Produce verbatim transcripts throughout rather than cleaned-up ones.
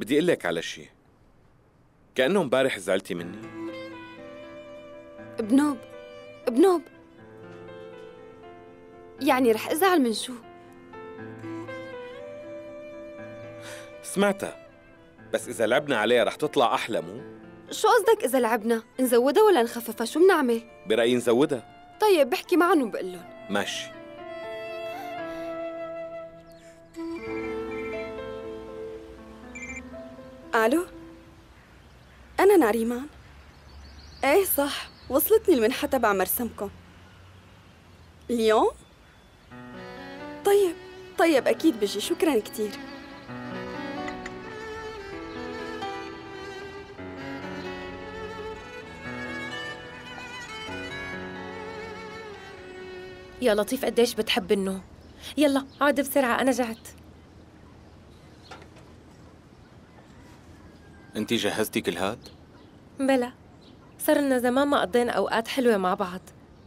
بدي أقول لك على شيء. كأنه امبارح زعلتي مني. بنوب بنوب يعني رح أزعل من شو؟ سمعتها، بس إذا لعبنا عليها رح تطلع أحلى مو؟ شو قصدك إذا لعبنا؟ نزودها ولا نخففها؟ شو بنعمل؟ برأيي نزودها. طيب بحكي معهم وبقلن. ماشي. ألو؟ أنا ناريمان. إيه صح، وصلتني المنحة تبع مرسمكم. اليوم؟ طيب طيب أكيد بجي، شكراً كتير. يا لطيف قديش بتحب النوم. يلا عاد بسرعة، أنا جعت. انتي جهزتي كل هاد؟ بلا، صار لنا زمان ما قضينا أوقات حلوة مع بعض.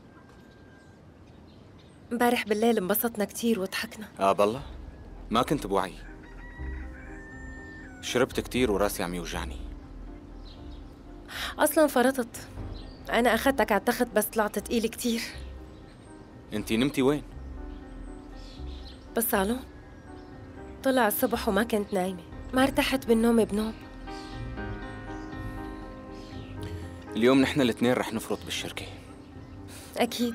امبارح بالليل انبسطنا كتير وضحكنا. اه بالله ما كنت بوعي، شربت كتير وراسي عم يوجعني. أصلاً فرطت، أنا أخذتك على التخت بس طلعت تقيل كتير. انتي نمتي وين؟ بالصالون. طلع الصبح وما كنت نايمة، ما ارتحت بالنوم بنوب. اليوم نحن الاثنين رح نفرط بالشركة. أكيد.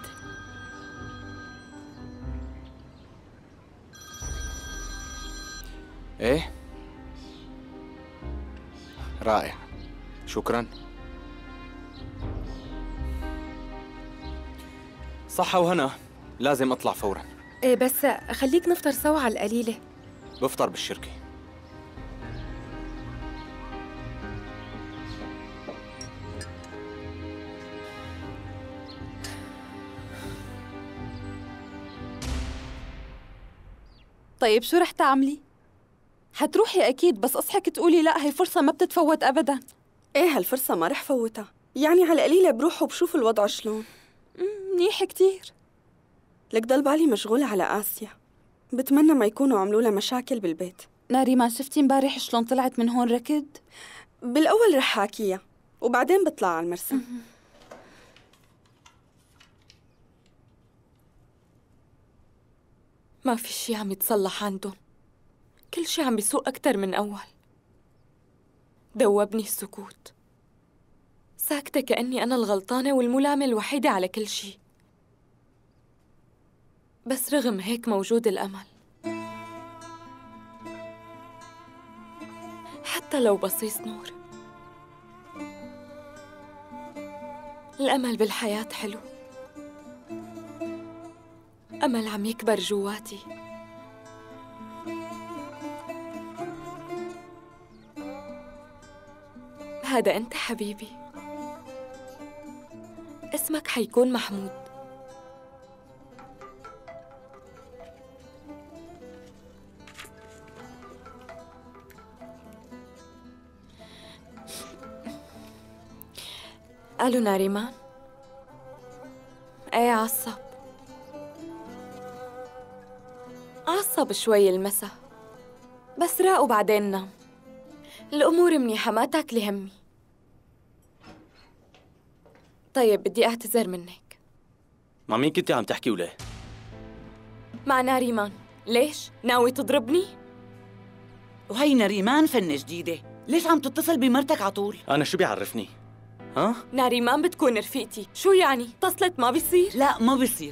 ايه؟ رائع، شكراً. صحة وهنا، لازم أطلع فوراً. إيه بس خليك نفطر سوا على القليلة. بفطر بالشركة. طيب شو رح تعملي؟ حتروحي أكيد، بس أصحك تقولي لا، هي فرصة ما بتتفوت أبداً. إيه هالفرصة ما رح فوتها، يعني على القليلة بروح وبشوف الوضع شلون. منيح كتير. لك ضل بالي مشغولة على آسيا، بتمنى ما يكونوا عملوا لها مشاكل بالبيت. ناريمان شفتي امبارح شلون طلعت من هون ركض؟ بالأول رح حاكيها وبعدين بطلع على المرسم. ما في شي عم يتصلح عندهم، كل شي عم بيسوء أكتر من أول. دوبني السكوت، ساكتة كأني أنا الغلطانة والملامة الوحيدة على كل شي. بس رغم هيك موجود الأمل، حتى لو بصيص نور. الأمل بالحياة حلو، أمل عم يكبر جواتي. هذا أنت حبيبي، اسمك حيكون محمود. ألو ناريمان؟ ايه عصب عصب شوي المسا، بس راق وبعدين نام. الأمور منيحة، ما تاكلي همي. طيب بدي أعتذر منك. مع مين كنتي عم تحكي وليه؟ مع ناريمان. ليش؟ ناوي تضربني؟ وهي ناريمان فنة جديدة، ليش عم تتصل بمرتك عطول؟ أنا شو بيعرفني؟ ها؟ ناريمان بتكون رفيقتي، شو يعني؟ اتصلت ما بيصير؟ لا ما بيصير.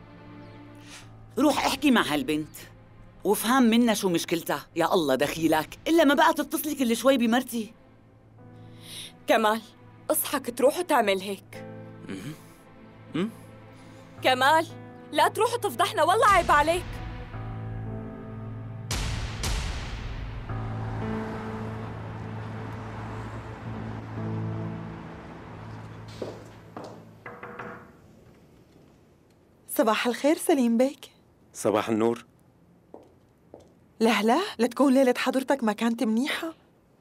روح احكي مع هالبنت وافهم منها شو مشكلتها. يا الله دخيلك، إلا ما بقى تتصلي كل شوي بمرتي. كمال اصحك تروح وتعمل هيك. امم امم كمال لا تروح وتفضحنا، والله عيب عليك. صباح الخير سليم بيك. صباح النور. لهلا لتكون ليلة حضرتك ما كانت منيحة؟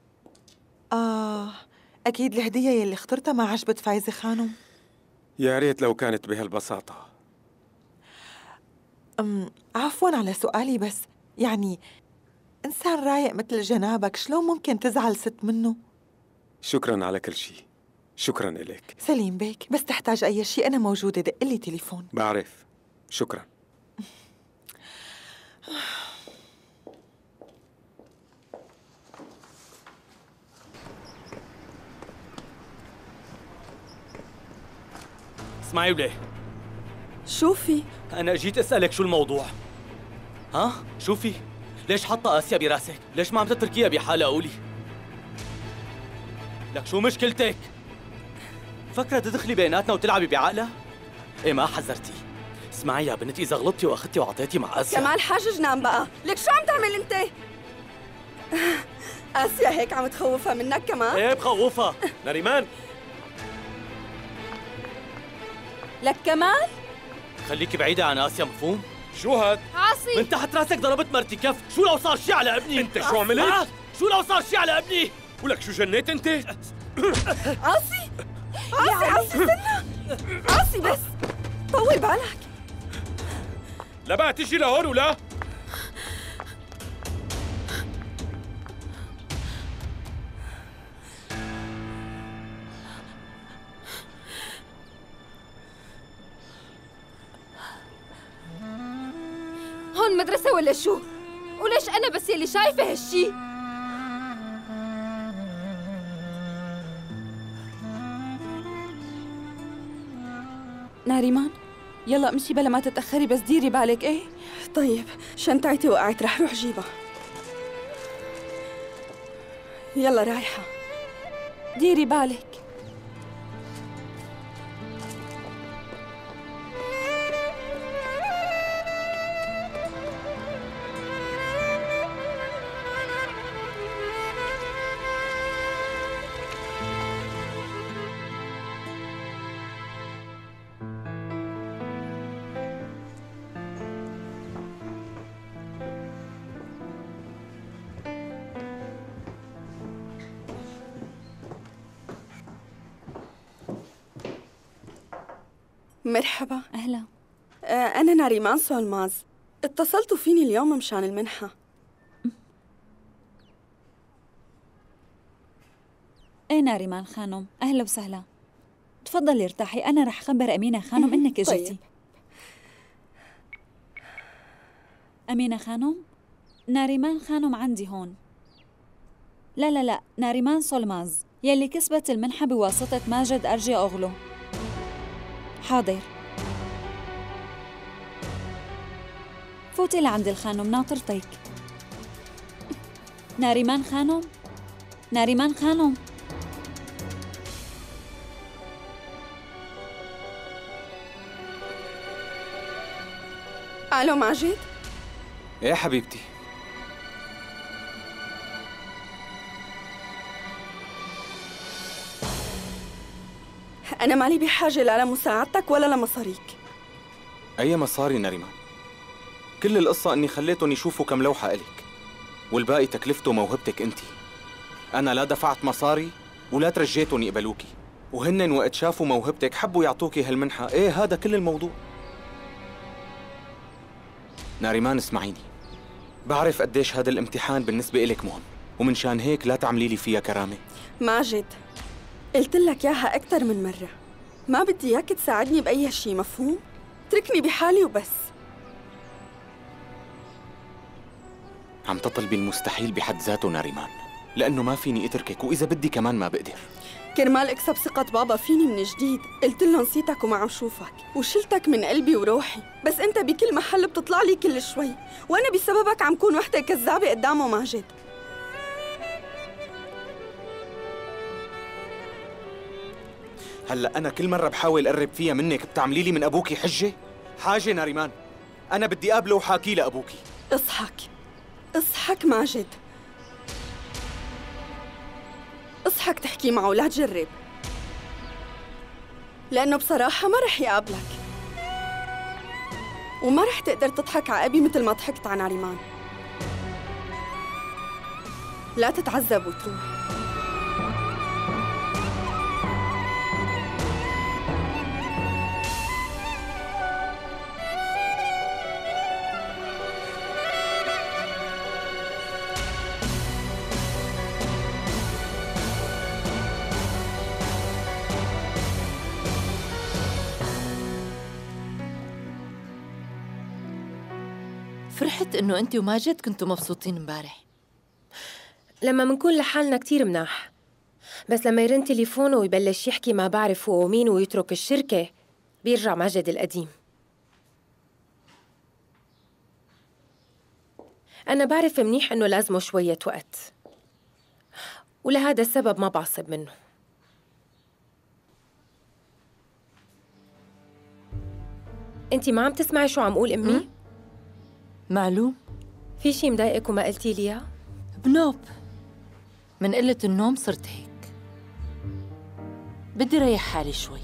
آه أكيد الهدية يلي اخترتها ما عجبت فايزة خانم. يا ريت لو كانت بهالبساطة. أم عفواً على سؤالي، بس يعني إنسان رايق مثل جنابك شلون ممكن تزعل ست منه؟ شكراً على كل شيء. شكراً إليك. سليم بيك، بس تحتاج أي شيء أنا موجودة، دق لي تليفون. بعرف. شكراً. اسمعي وليه، شوفي أنا جيت أسألك شو الموضوع. ها؟ شوفي، ليش حاطة آسيا براسك؟ ليش ما عم تتركيها بحالها قولي؟ لك شو مشكلتك؟ فكرة تدخلي بيناتنا وتلعبي بعقلها؟ إيه ما حذرتي. اسمعي يا بنت، إذا غلطتي وأخذتي وعطيتي مع آسيا كمال حاجج نام بقى، لك شو عم تعمل أنت؟ آسيا هيك عم تخوفها منك كمان؟ إيه بخوفها. نريمان، لك كمان؟ خليكي بعيدة عن آسيا، مفهوم؟ شو هاد؟ عاصي من تحت راسك ضربت مرتي كف، شو لو صار شي على ابني؟ أنت شو عملت؟ آه، شو لو صار شي على ابني؟ ولك شو جنيت أنت؟ عاصي عاصي عاصي استنى عاصي بس طول بالك. لا بقى تيجي لهون ولا؟ هون مدرسة ولا شو؟ وليش أنا بس يلي شايفة هالشي؟ ناريمان يلا امشي بلا ما تتأخري، بس ديري بالك. ايه طيب، شنطتي وقعت، رح روح جيبها. يلا رايحة، ديري بالك. مرحبا. أهلا. آه أنا ناريمان سولماز، اتصلتوا فيني اليوم مشان المنحة. إيه ناريمان خانم، أهلا وسهلا. تفضلي ارتاحي، أنا رح خبر أمينة خانم إنك طيب. اجيتي. أمينة خانم؟ ناريمان خانم عندي هون. لا لا لا، ناريمان سولماز يلي كسبت المنحة بواسطة ماجد أرجي أوغلو. حاضر، فوتي لعند الخانم، ناطرتك. ناريمان خانم؟ ناريمان خانم؟ ألو ماجد؟ ايه حبيبتي؟ أنا مالي بحاجة لا لمساعدتك ولا لمصاريك. أي مصاري نريمان؟ كل القصة إني خليتهم يشوفوا كم لوحة إلك، والباقي تكلفته موهبتك أنتِ. أنا لا دفعت مصاري ولا ترجيتهم يقبلوكي، وهن وقت شافوا موهبتك حبوا يعطوكي هالمنحة. إيه هذا كل الموضوع. ناريمان اسمعيني، بعرف قديش هذا الامتحان بالنسبة إلك مهم، ومنشان هيك لا تعملي لي فيها كرامة. ماجد، قلت لك ياها أكثر من مرة، ما بدي إياك تساعدني بأي شيء، مفهوم؟ اتركني بحالي وبس. عم تطلبي المستحيل بحد ذاته ناريمان، لأنه ما فيني أتركك، وإذا بدي كمان ما بقدر. كرمال اكسب ثقة بابا فيني من جديد، قلت له نسيتك وما عم شوفك، وشلتك من قلبي وروحي، بس أنت بكل محل بتطلع لي كل شوي، وأنا بسببك عم كون وحدة كذابة قدامه ماجد. هلا أنا كل مرة بحاول أقرب فيها منك بتعملي لي من أبوكي حجة؟ حاجة ناريمان، أنا بدي قابله وحاكي لأبوكي. اصحك اصحك ماجد، اصحك تحكي معه، لا تجرب، لأنه بصراحة ما رح يقابلك، وما رح تقدر تضحك على أبي مثل ما ضحكت على ناريمان. لا تتعذب وتروح. فرحت إنه أنت وماجد كنتوا مبسوطين امبارح. لما منكون لحالنا كتير مناح، بس لما يرن تليفونه ويبلش يحكي ما بعرف هو ومين ويترك الشركة بيرجع ماجد القديم. أنا بعرف منيح إنه لازمه شوية وقت، ولهذا السبب ما بعصب منه. أنتِ ما عم تسمعي شو عم قول أمي؟ معلوم. في شي مضايقك وما قلتي لي إياه؟ بنوب، من قلة النوم صرت هيك. بدي ريح حالي شوي.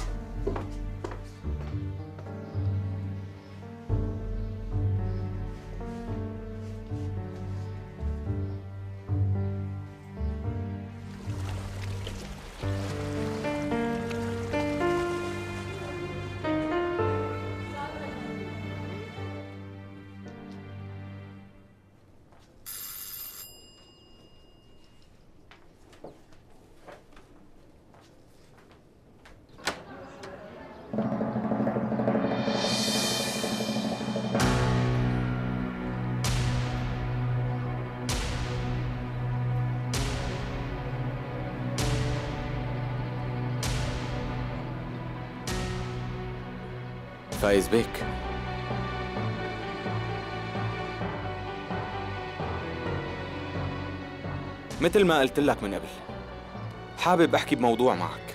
فايز بيك، مثل ما قلت لك من قبل، حابب أحكي بموضوع معك.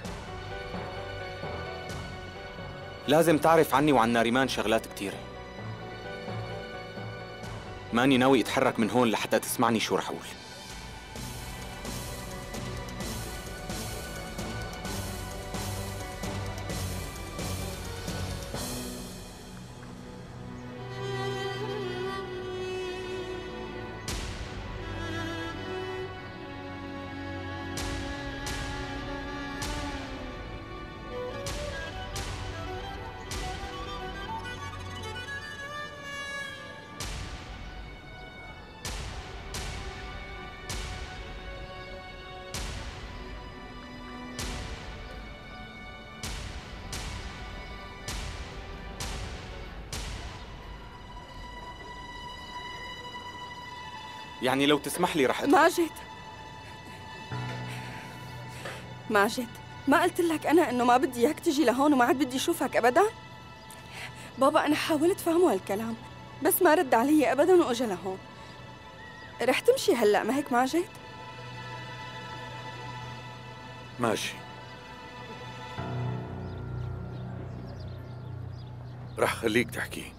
لازم تعرف عني وعن ناريمان شغلات كتيرة. ماني ناوي أتحرك من هون لحتى تسمعني شو رح أقول. يعني لو تسمح لي رح أدخل. ماجد ماجد، ما قلت لك أنا إنه ما بدي إياك تجي لهون وما عاد بدي أشوفك أبداً؟ بابا أنا حاولت فهمه هالكلام بس ما رد علي أبداً وأجا لهون. رح تمشي هلأ ما هيك ماجد؟ ماشي، رح خليك تحكي.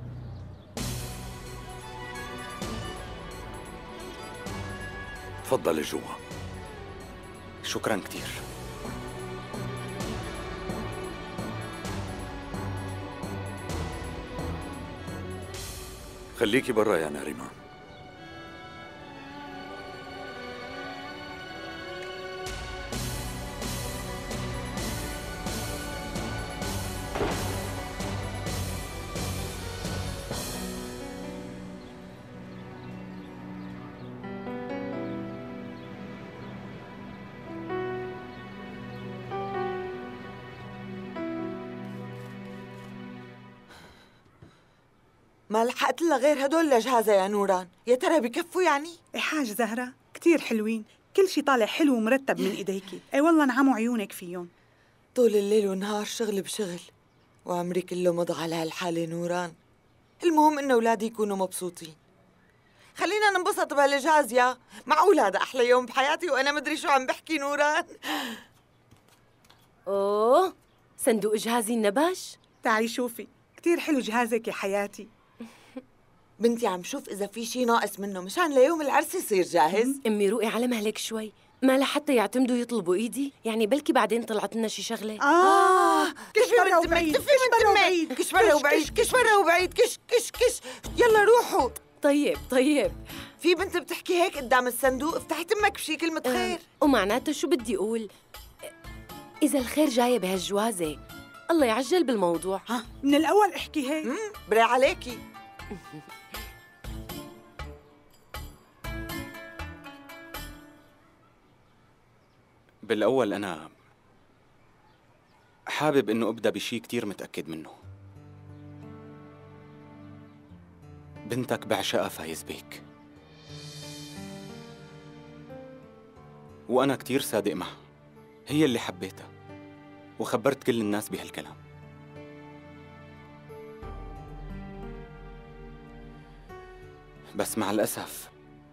تفضل جوا. شكراً كتير. خليكي برا يا ناريمان. ما لحقت لها غير هدول لجهازة يا نوران، يا ترى بكفوا يعني؟ إيه حاج زهرة، كتير حلوين، كل شي طالع حلو ومرتب من إيديكي. أي والله نعموا عيونك فيهم. طول الليل ونهار شغل بشغل، وعمري كله مضى على هالحالة نوران. المهم إن أولادي يكونوا مبسوطين. خلينا ننبسط بهالجهاز يا معقول هذا أحلى يوم بحياتي وأنا مدري شو عم بحكي نوران. أوه، صندوق جهازي النبش؟ تعي شوفي، كتير حلو جهازك يا حياتي. بنتي عم شوف إذا في شي ناقص منه مشان ليوم العرس يصير جاهز. أمي روقي على مهلك شوي، ما لحتى يعتمدوا يطلبوا إيدي، يعني بلكي بعدين طلعت لنا شي شغلة. آه كش برا وبعيد، كش برا وبعيد، كش برا وبعيد، كش برا وبعيد، كش كش كش. يلا روحوا. طيب طيب. في بنت بتحكي هيك قدام الصندوق، افتحي تمك بشي كلمة خير. أه ومعناته شو بدي أقول؟ إذا الخير جاية بهالجوازة الله يعجل بالموضوع. ها من الأول احكي هيك. بري عليكي. بالأول أنا حابب إنه أبدأ بشي كتير متأكد منه. بنتك بعشقها فايز بيك، وأنا كتير صادق معها. هي اللي حبيتها وخبرت كل الناس بهالكلام. بس مع الأسف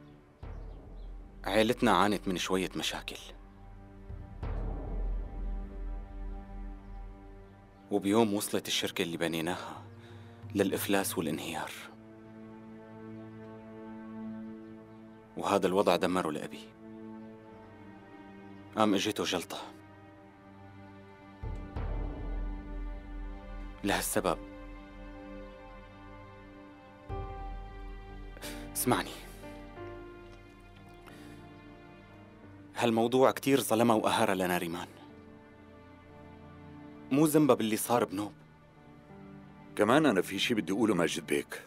عيلتنا عانت من شوية مشاكل، وبيوم وصلت الشركة اللي بنيناها للإفلاس والانهيار، وهذا الوضع دمره لأبي. قام اجته جلطة. لهالسبب اسمعني، هالموضوع كتير ظلمها وقهرها لناريمان. مو ذنبها باللي صار بنوب. كمان أنا في شي بدي أقوله ماجد بيك.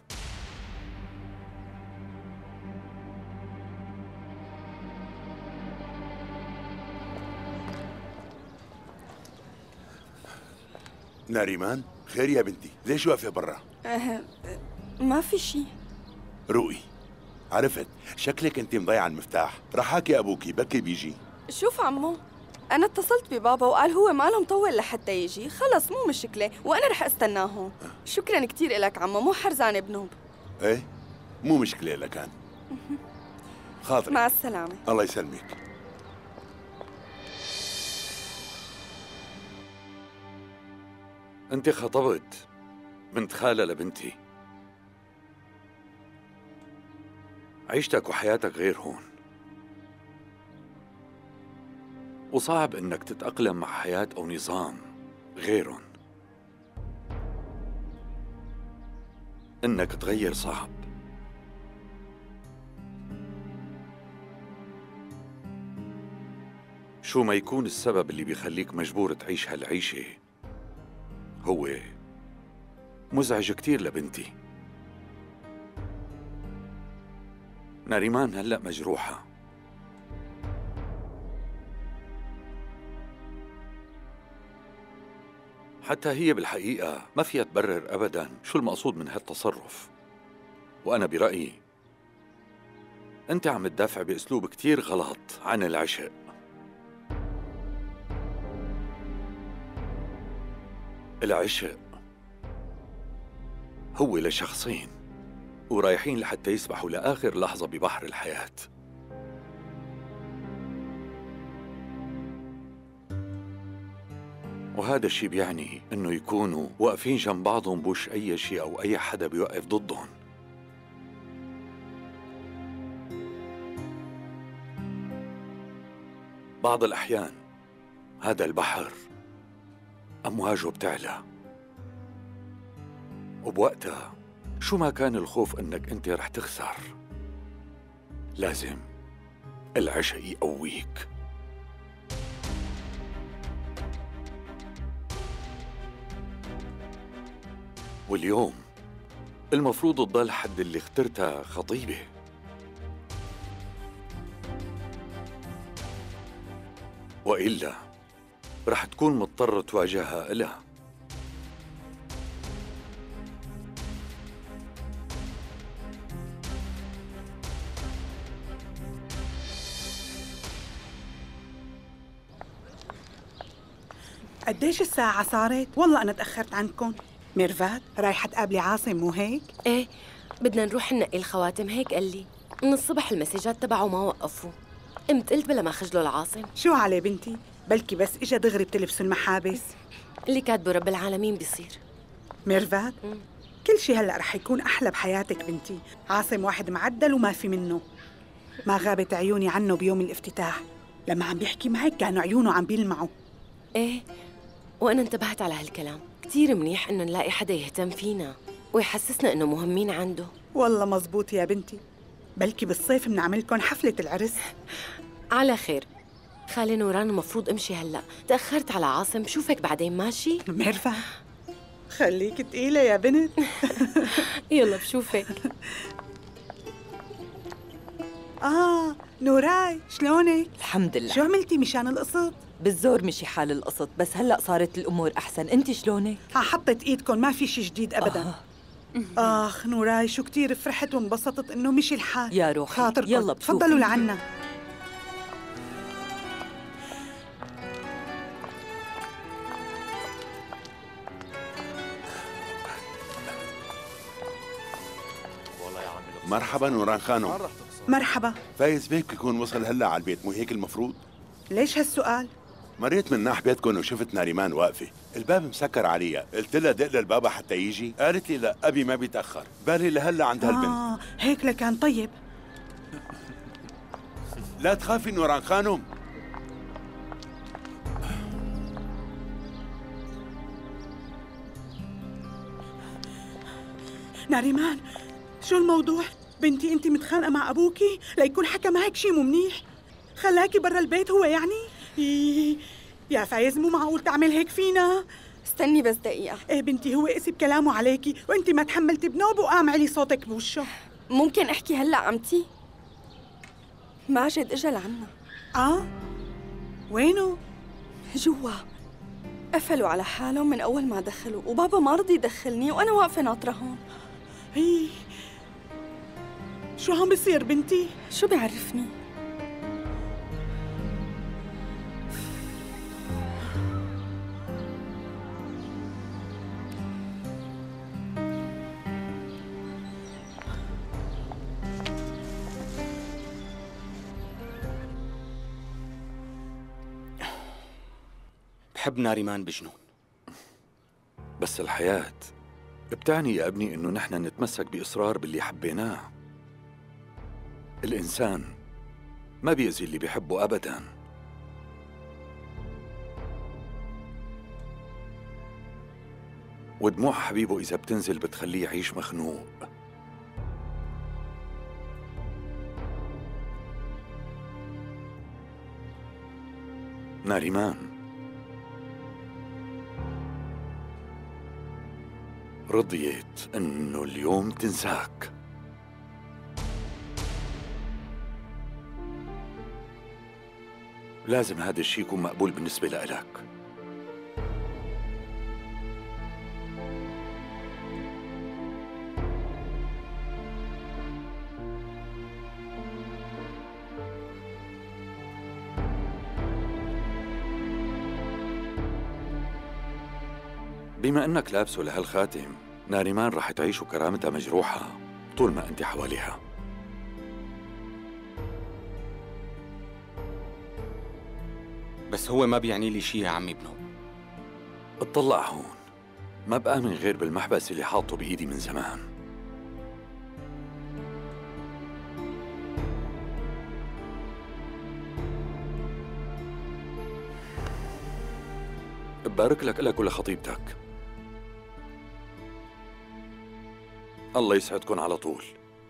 ناريمان، خير يا بنتي، ليش واقفة برا؟ أه ما في شي. رؤي، عرفت، شكلك انت مضيعة المفتاح، رح حاكي أبوكي بكي بيجي. شوف عمو، أنا اتصلت ببابا وقال هو ماله مطول لحتى يجي، خلص مو مشكلة، وأنا رح استناه هون. شكراً كتير إلك عمو، مو حرزانة بنوب. إيه؟ مو مشكلة لكان. خاطري. مع السلامة. الله يسلمك. أنت خطبت بنت خالة لبنتي. عيشتك وحياتك غير هون، وصعب إنك تتأقلم مع حياة أو نظام غيرهم. إنك تغير صعب. شو ما يكون السبب اللي بيخليك مجبور تعيش هالعيشة، هو مزعج كتير لبنتي. ناريمان هلأ مجروحة، حتى هي بالحقيقة ما فيها تبرر أبداً شو المقصود من هالتصرف. وأنا برأيي أنت عم تدافع بأسلوب كتير غلط عن العشق. العشق هو لشخصين ورايحين لحتى يسبحوا لآخر لحظة ببحر الحياة. وهذا الشيء بيعني إنه يكونوا واقفين جنب بعضهم بوش أي شيء أو أي حدا بيوقف ضدهم. بعض الأحيان هذا البحر أمواجه بتعلى، وبوقتها شو ما كان الخوف إنك أنت رح تخسر، لازم العشق يقويك. واليوم المفروض تضل حد اللي اخترتها خطيبة. وإلا رح تكون مضطر تواجهها إلها. قديش الساعة صارت؟ والله أنا تأخرت عنكم. ميرفات رايحة تقابلي عاصم مو هيك؟ ايه بدنا نروح ننقي الخواتم، هيك قال لي. من الصبح المسجات تبعه ما وقفوا. قمت قلت بلا ما خجله العاصم. شو عليه بنتي؟ بلكي بس اجا دغري بتلبسوا المحابس. اللي كاتبه رب العالمين بيصير. ميرفات، كل شي هلأ رح يكون أحلى بحياتك بنتي. عاصم واحد معدل وما في منه. ما غابت عيوني عنه بيوم الافتتاح، لما عم بيحكي معك كانوا عيونه عم بيلمعوا. ايه وأنا انتبهت على هالكلام. كتير منيح إنه نلاقي حدا يهتم فينا ويحسسنا إنه مهمين عنده. والله مزبوط يا بنتي. بلكي بالصيف بنعملكن حفلة العرس. على خير. خالي نوران المفروض امشي هلا، تأخرت على عاصم، بشوفك بعدين ماشي؟ ميرفا خليك تقيلة يا بنت. يلا بشوفك. آه نوراي، شلونك؟ الحمد لله. شو عملتي مشان القسط؟ بالزور مشي حال القسط، بس هلأ صارت الأمور أحسن. أنت شلونك؟ ها حطت إيدكم، ما في شي جديد أبداً. آه. آخ نوراي، شو كتير فرحت وانبسطت إنه مشي الحال. يا روحي خاطركم. يلا بشوف. تفضلوا لعنا. مرحبا نوران خانم. مرحبا. فايز بيك بيكون وصل هلا على البيت، مو هيك المفروض؟ ليش هالسؤال؟ مريت من ناح بيتكم وشفت ناريمان واقفة، الباب مسكر عليها، قلت لها دق للبابا حتى يجي، قالت لي لا أبي ما بيتأخر، بالي لهلا عند هالبنت. آه هيك لكان طيب. لا تخافي نوران خانم. ناريمان، شو الموضوع؟ بنتي انت متخانقة مع ابوكي ليكون حكى معك شي مو منيح؟ خلاكي برا البيت هو يعني؟ إيه يا فايز، مو معقول تعمل هيك فينا. استني بس دقيقة. ايه بنتي، هو قسي بكلامه عليكي وانت ما تحملتي بنوب وقام علي صوتك بوشه. ممكن احكي هلا عمتي؟ ماجد اجا لعنا. اه؟ وينه؟ جوا. قفلوا على حالهم من اول ما دخلوا، وبابا ما رضي يدخلني وانا واقفة ناطرة هون. هي شو عم بيصير بنتي؟ شو بيعرفني؟ بحب ناريمان بجنون. بس الحياة بتعني يا ابني إنه نحن نتمسك بإصرار باللي حبيناه. الإنسان ما بيأذي اللي بيحبه أبداً. ودموع حبيبه إذا بتنزل بتخليه يعيش مخنوق. ناريمان، رضيت إنه اليوم تنساك. لازم هذا الشيء يكون مقبول بالنسبة لإلك. بما انك لابسه لهالخاتم، ناريمان رح تعيش وكرامتها مجروحة طول ما انت حواليها. بس هو ما بيعني لي شيء يا عمي بنو. اطلع هون، ما بقى من غير بالمحبس اللي حاطه بإيدي من زمان. ببارك لك إلك ولخطيبتك. الله يسعدكن على طول.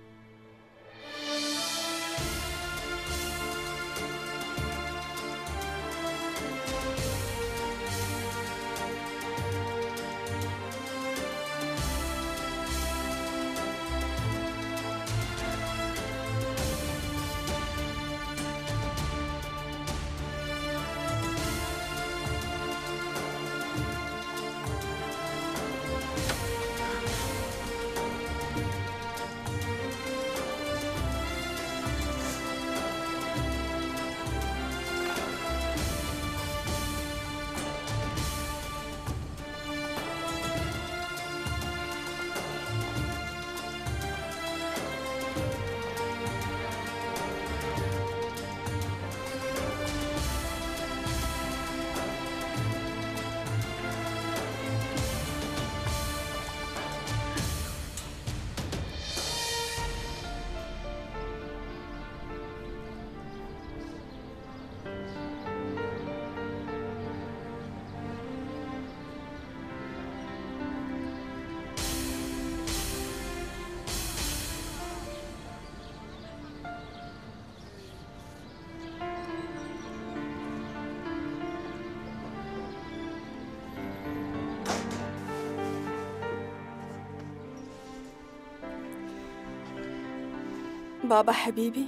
بابا حبيبي،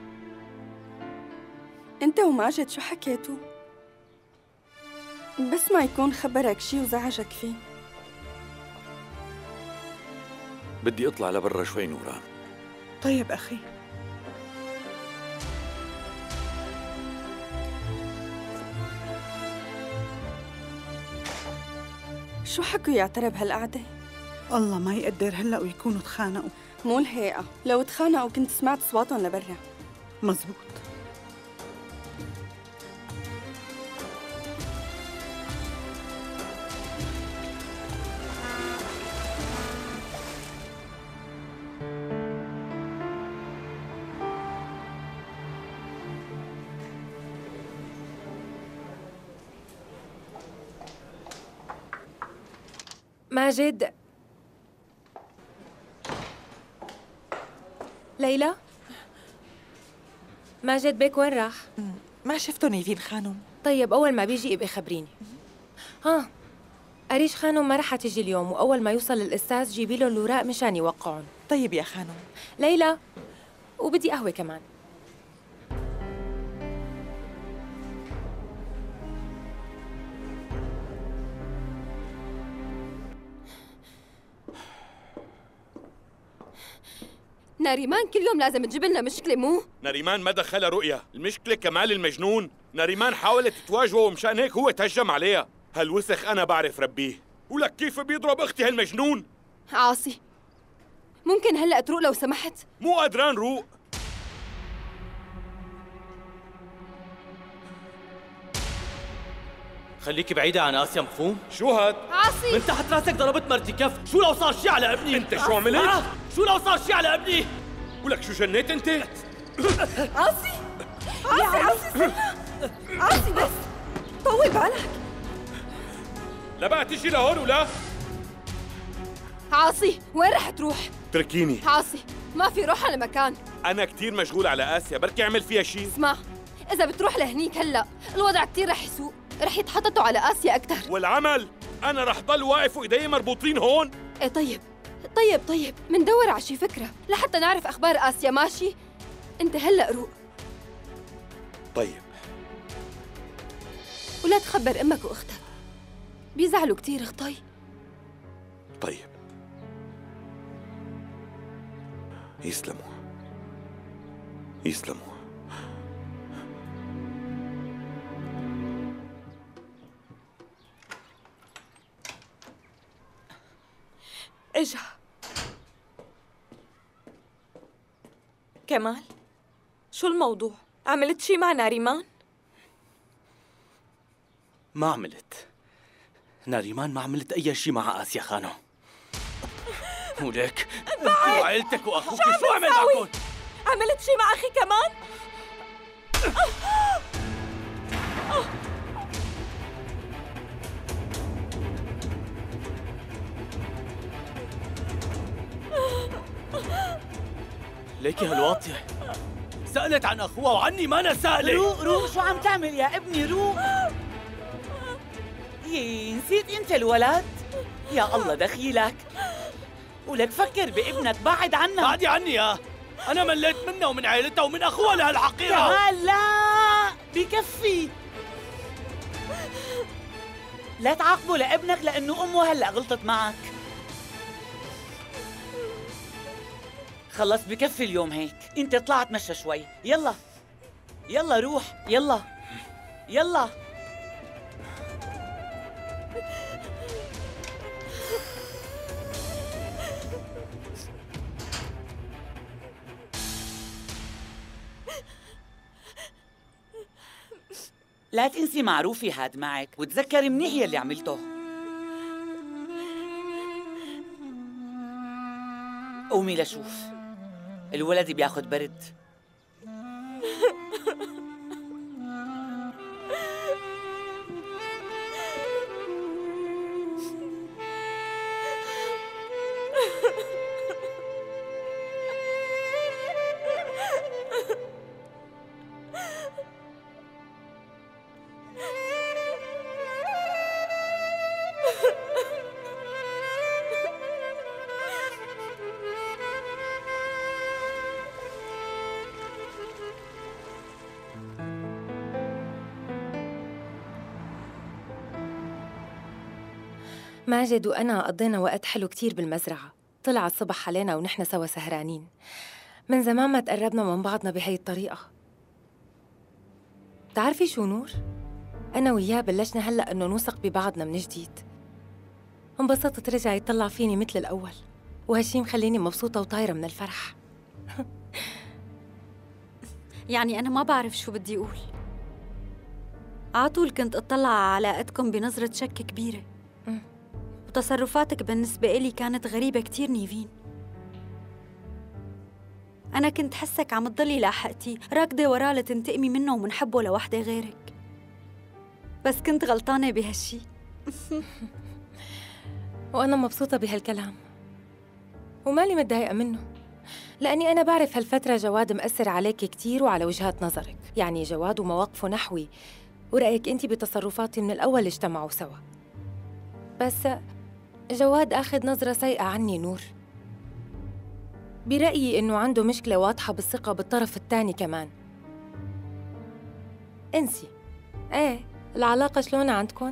انت وماجد شو حكيتوا؟ بس ما يكون خبرك شي وزعجك فيه. بدي اطلع لبرا شوي نوران. طيب أخي. شو حكوا يا ترى بهالقعدة؟ الله ما يقدر هلأ ويكونوا تخانقوا. مو الهيئة، لو تخانقوا كنت سمعت صواتهم لبرا. مزبوط. ماجد. ليلى. ماجد بيك وين راح؟ ما شفتهم نيفين خانم. طيب أول ما بيجي ابقي خبريني. ها أريش خانم ما رح تيجي اليوم، وأول ما يوصل الأستاذ جيبي له الوراق مشان يوقعون. طيب يا خانم. ليلى، وبدي قهوة كمان. ناريمان كل يوم لازم تجيب لنا مشكلة مو؟ ناريمان ما دخلها رؤيا، المشكلة كمال المجنون. ناريمان حاولت تواجهه ومشان هيك هو تهجم عليها. هالوسخ أنا بعرف ربيه، ولك كيف بيضرب أختي هالمجنون؟ عاصي ممكن هلأ تروق لو سمحت؟ مو قادران روق. خليكي بعيدة عن آسيا، مفهوم؟ شو هاد؟ عاصي من تحت راسك ضربت مرتي كف، شو لو صار شي على ابني؟ انت شو عملت؟ آه. شو لو صار شي على ابني؟ ولك شو جنيت انت؟ عاصي عاصي عاصي استنى. عاصي بس طول بالك. لا بقى تجي لهون ولا؟ عاصي وين رح تروح؟ تركيني. عاصي ما في روح على مكان. أنا كتير مشغول على آسيا، بركي عمل فيها شي. اسمع، إذا بتروح لهنيك هلأ الوضع كتير رح يسوء، رح يتحططوا على آسيا أكتر. والعمل أنا رح ضل واقف وإيدي مربوطين هون. إيه طيب طيب طيب مندور على شي فكرة لحتى نعرف أخبار آسيا، ماشي؟ أنت هلأ روق. طيب. ولا تخبر أمك وأختك، بيزعلوا كتير اختي. طيب. يسلموا يسلموا. اجا كمال، شو الموضوع؟ عملت شي مع ناريمان؟ ما عملت. ناريمان ما عملت أي شي مع آسيا خانم. وليك انت وعائلتك واخوك شو عمل معكم؟ عملت شي مع اخي كمان؟ ليكي هالواطية سألت عن أخوها وعني ما أنا سألة. روق روق، شو عم تعمل يا ابني؟ روق. يي نسيت أنت الولد؟ يا الله دخيلك. ولك فكر بابنك، بعد عنها. بعدي عني يا أنا مليت منها ومن عائلتها ومن أخوها لهالحقيرة. كمال لا بكفي. لا تعاقبه لابنك لأنه أمه هلأ غلطت معك. خلص بكفي اليوم هيك، انت اطلع اتمشى شوي. يلا يلا روح، يلا يلا. لا تنسي معروفي هاد معك، وتذكري منيح يلي عملته. قومي لشوف الولد بياخد برد. ماجد وأنا قضينا وقت حلو كتير بالمزرعة. طلع الصبح علينا ونحن سوا سهرانين. من زمان ما تقربنا من بعضنا بهي الطريقة. بتعرفي شو نور؟ أنا وياه بلشنا هلأ إنه نوثق ببعضنا من جديد. انبسطت رجع يطلع فيني مثل الأول، وهالشي مخليني مبسوطة وطايرة من الفرح. يعني أنا ما بعرف شو بدي أقول. عطول كنت أطلع على علاقتكم بنظرة شك كبيرة، وتصرفاتك بالنسبة إلي كانت غريبة كتير نيفين. أنا كنت حسك عم تضلي لاحقتي راكدة وراه لتنتقمي منه ومن حبه لوحدة غيرك، بس كنت غلطانة بهالشي. وأنا مبسوطة بهالكلام ومالي متضايقة منه، لأني أنا بعرف هالفترة جواد مأثر عليك كتير وعلى وجهات نظرك. يعني جواد ومواقفه نحوي ورأيك أنت بتصرفاتي من الأول اجتمعوا سوا. بس جواد أخذ نظرة سيئة عني نور. برأيي إنه عنده مشكلة واضحة بالثقة بالطرف الثاني كمان. انسي. ايه العلاقة شلون عندكن؟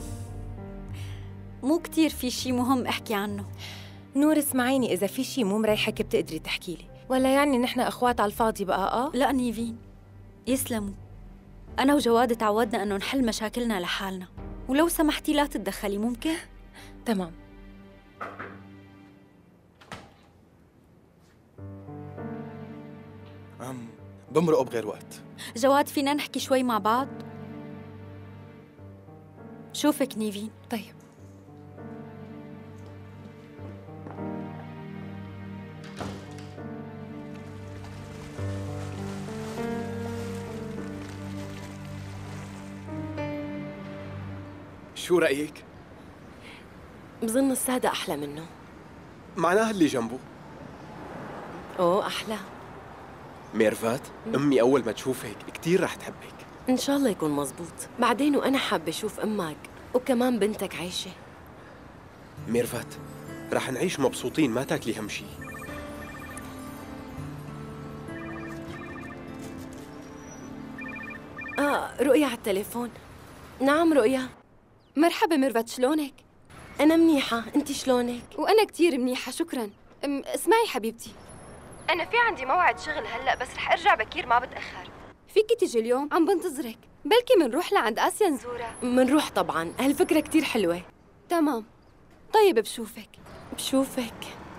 مو كتير في شي مهم أحكي عنه. نور اسمعيني، إذا في شي مو مريحك بتقدري تحكي لي، ولا يعني نحن أخوات على الفاضي بقى؟ آه لا نيفين، يسلموا. أنا وجواد تعودنا إنه نحل مشاكلنا لحالنا، ولو سمحتي لا تتدخلي ممكن؟ تمام. أم بمرقوا بغير وقت. جواد فينا نحكي شوي مع بعض؟ شوفك نيفين. طيب. شو رأيك؟ بظن السادة أحلى منه. معناها اللي جنبه. أوه أحلى. ميرفات، أمي أول ما تشوفك كتير رح تحبك. إن شاء الله يكون مزبوط. بعدين وأنا حابة أشوف أمك وكمان بنتك عايشة. ميرفات، رح نعيش مبسوطين، ما تاكلي هم شي. آه رؤيا على التليفون. نعم رؤيا. مرحبا ميرفت، شلونك؟ أنا منيحة، أنت شلونك؟ وأنا كتير منيحة شكراً. أم اسمعي حبيبتي، أنا في عندي موعد شغل هلأ، بس رح أرجع بكير ما بتأخر. فيكي تيجي اليوم؟ عم بنتظرك. بلكي منروح لعند آسيا نزورها. منروح طبعاً، هالفكرة كتير حلوة. تمام. طيب بشوفك. بشوفك.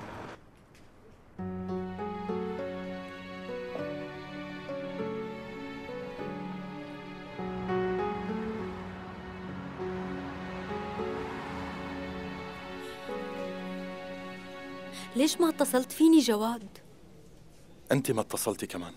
ليش ما اتصلت فيني جواد؟ أنت ما اتصلتي كمان.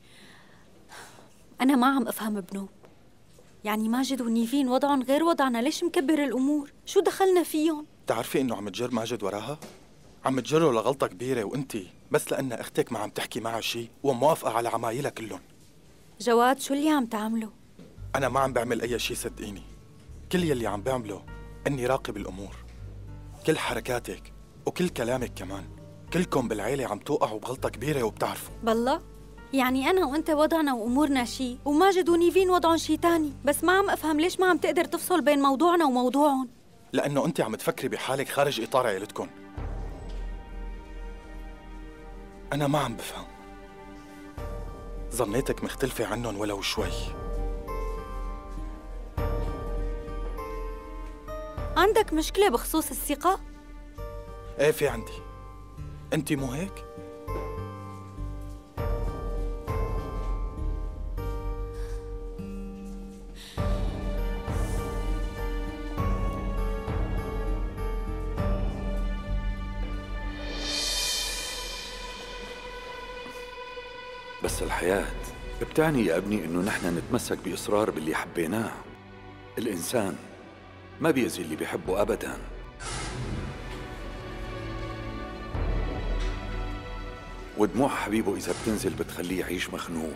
أنا ما عم أفهم بنوب. يعني ماجد ونيفين وضعهم غير وضعنا، ليش مكبر الأمور؟ شو دخلنا فيهم؟ بتعرفي إنه عم تجر ماجد وراها؟ عم تجره لغلطة كبيرة، وأنت بس لأن أختك ما عم تحكي معها شي وموافقة على عمايلها كلهم. جواد شو اللي عم تعمله؟ أنا ما عم بعمل أي شي صدقيني. كل يلي عم بعمله إني راقب الأمور. كل حركاتك وكل كلامك كمان، كلكم بالعيلة عم توقعوا بغلطة كبيرة وبتعرفوا. بالله؟ يعني أنا وأنت وضعنا وأمورنا شي، وماجد ونيفين وضعهم شي تاني، بس ما عم أفهم ليش ما عم تقدر تفصل بين موضوعنا وموضوعهم. لأنه أنت عم تفكري بحالك خارج إطار عيلتكم. أنا ما عم بفهم. ظنيتك مختلفة عنهم ولو شوي. عندك مشكلة بخصوص الثقة؟ ايه في عندي. انت مو هيك؟ بس الحياة بتعني يا ابني انه نحن نتمسك باصرار باللي حبيناه. الانسان ما بيأذي اللي بيحبه ابدا. ودموع حبيبه إذا بتنزل بتخليه يعيش مخنوق.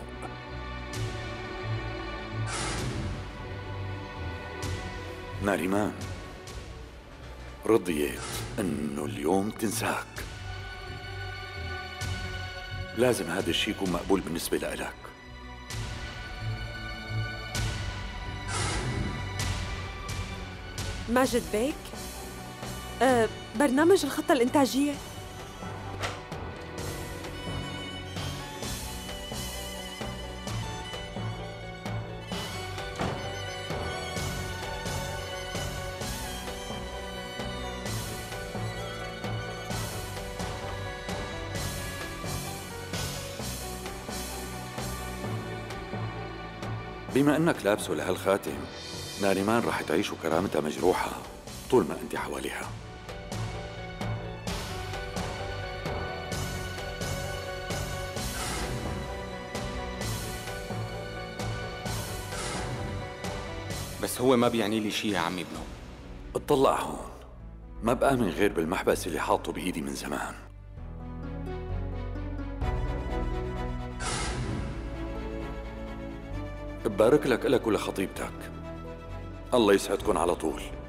ناريمان رضيت إنه اليوم تنساك. لازم هذا الشيء يكون مقبول بالنسبة لإلك. ماجد بيك؟ أه برنامج الخطة الإنتاجية. بما انك لابسه لهالخاتم، ناريمان رح تعيش وكرامتها مجروحة طول ما انت حواليها. بس هو ما بيعني لي شيء يا عمي ابنه. اطلع هون، ما بآمن غير بالمحبس اللي حاطه بإيدي من زمان. ببارك لك إلك ولخطيبتك، الله يسعدكم على طول.